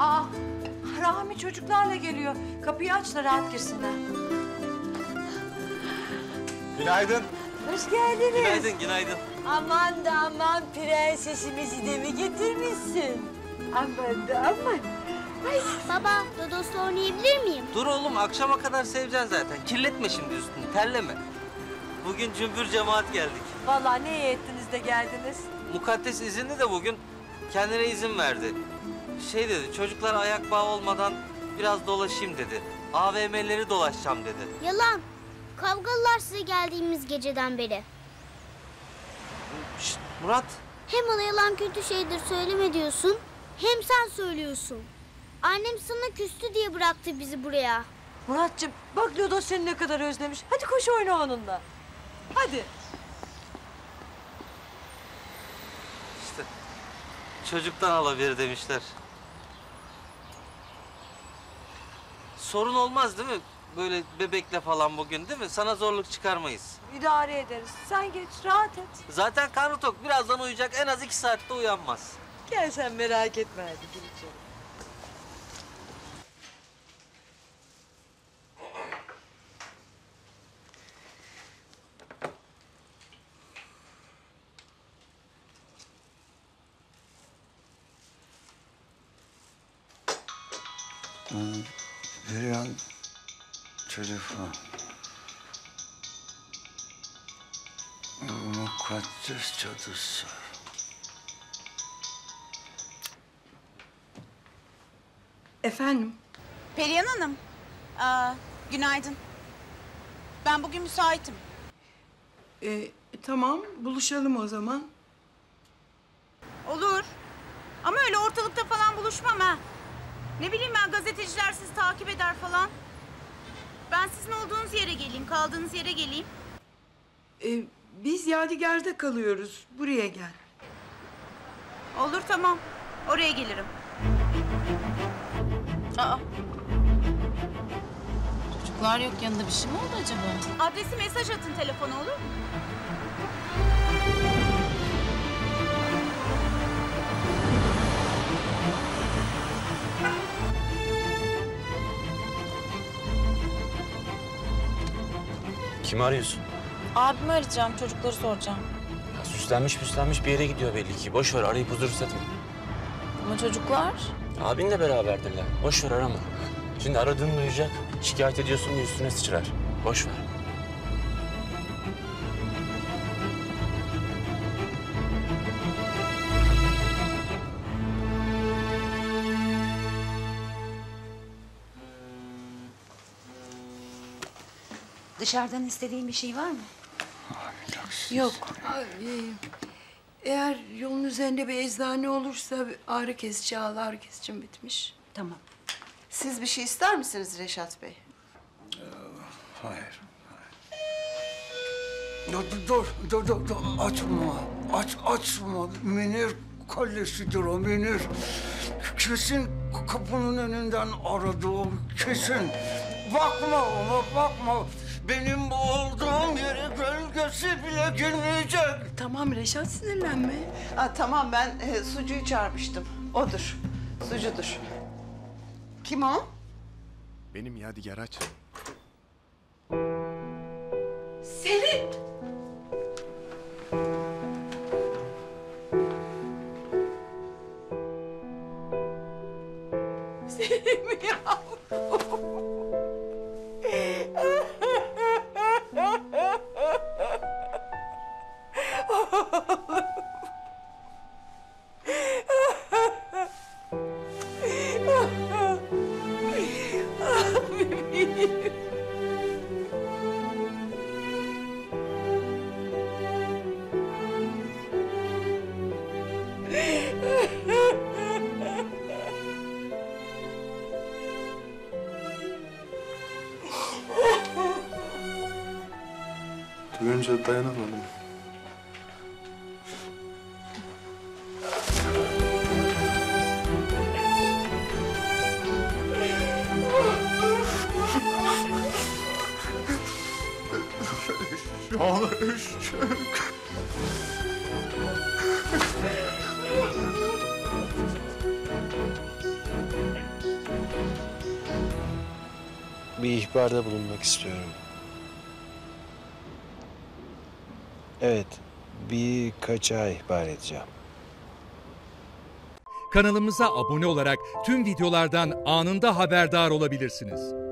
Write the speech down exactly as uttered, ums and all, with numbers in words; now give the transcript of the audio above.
Aa, Rahmi çocuklarla geliyor. Kapıyı aç da rahat girsinler. Günaydın. Hoş geldiniz. Günaydın, günaydın. Aman da aman prensesimizi de mi getirmişsin? Aman da aman. Ay. Baba, Dodos'la oynayabilir miyim? Dur oğlum, akşama kadar seveceksin zaten. Kirletme şimdi üstünü, terleme. Bugün cümbür cemaat geldik. Vallahi ne iyi ettiniz de geldiniz. Mukaddes izinli de bugün kendine izin verdi. Şey dedi, çocuklar ayak bağı olmadan biraz dolaşayım dedi. A V M'leri dolaşacağım dedi. Yalan. Kavgalılar size geldiğimiz geceden beri. Şşt, Murat. Hem ona yalan kötü şeydir söyleme diyorsun, hem sen söylüyorsun. Annem sana küstü diye bıraktı bizi buraya. Muratcığım bak Lodo seni ne kadar özlemiş. Hadi koş oyna onunla. Hadi. İşte çocuktan alabilir demişler. Sorun olmaz değil mi? Böyle bebekle falan bugün değil mi? Sana zorluk çıkarmayız. İdare ederiz. Sen geç rahat et. Zaten karnı tok. Birazdan uyuyacak. En az iki saatte uyanmaz. Gel sen merak etme hadi gir içeri. Perihan telefon. Mukaddes cadısı. Efendim? Perihan Hanım, aa, günaydın. Ben bugün müsaitim. Ee, tamam, buluşalım o zaman. Olur. Ama öyle ortalıkta falan buluşmam ha. Ne bileyim ben, gazeteciler sizi takip eder falan. Ben sizin olduğunuz yere geleyim, kaldığınız yere geleyim. Ee, biz Yadigar'da kalıyoruz. Buraya gel. Olur, tamam. Oraya gelirim. Aa. Çocuklar yok, yanında bir şey mi oldu acaba? Adresi mesaj atın telefona, olur mu? Kimi arıyorsun? Abimi arayacağım, çocukları soracağım. Ya süslenmiş püslenmiş bir yere gidiyor belli ki. Boş ver, arayıp huzur satma. Ama çocuklar? Abinle beraberdirler. Boş ver, arama. Şimdi aradığını duyacak. Şikayet ediyorsun diye üstüne sıçrar. Boş ver. Dışarıdan istediğin bir şey var mı? Yok. Ay, eğer yolun üzerinde bir eczane olursa bir ağrı kesici, al ağrı kesicim bitmiş. Tamam. Siz bir şey ister misiniz Reşat Bey? Hayır. Dur, dur, dur, dur, dur. Açma. Aç, açma. Münir kallesidir o, Münir. Kesin kapının önünden aradı o, kesin. Bakma ona, bakma. Benim olduğum yere gölgesi bile girmeyecek. Tamam Reşat, sinirlenme. Aa, tamam ben e, Sucu'yu çağırmıştım. Odur. Sucudur. Kim o? Benim Yadigar, aç. Selin! Selin mi ya? Duyunca dayanamadım. Şu an üşüdük. bir ihbarda bulunmak istiyorum. Evet, birkaç ay ihbar edeceğim. Kanalımıza abone olarak tüm videolardan anında haberdar olabilirsiniz.